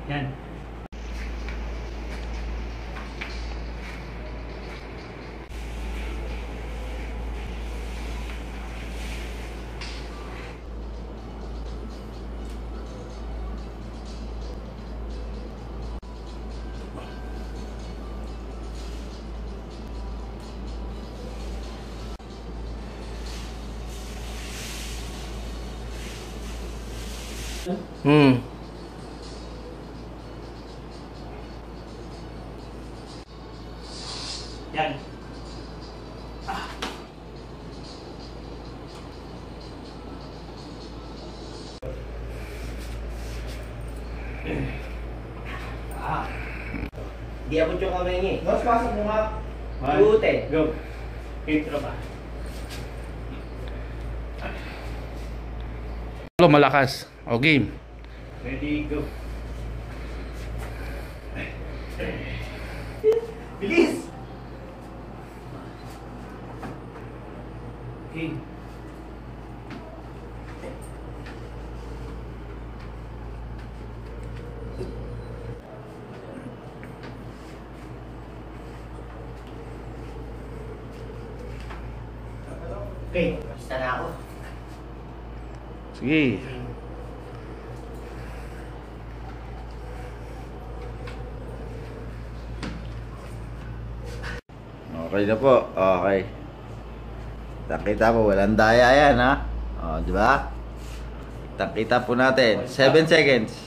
Yan. Yan. Di abot yung kamay niya eh. Mas pasok mo nga. 2-10. Go. Intro ba? Malakas. O game. Ready, go. Bilis! Okay. Okay, basta na ako. Sige. Okay na po. Okay. Nakita po, walang daya yan, ha? O, di ba? Nakita po natin. 7 seconds.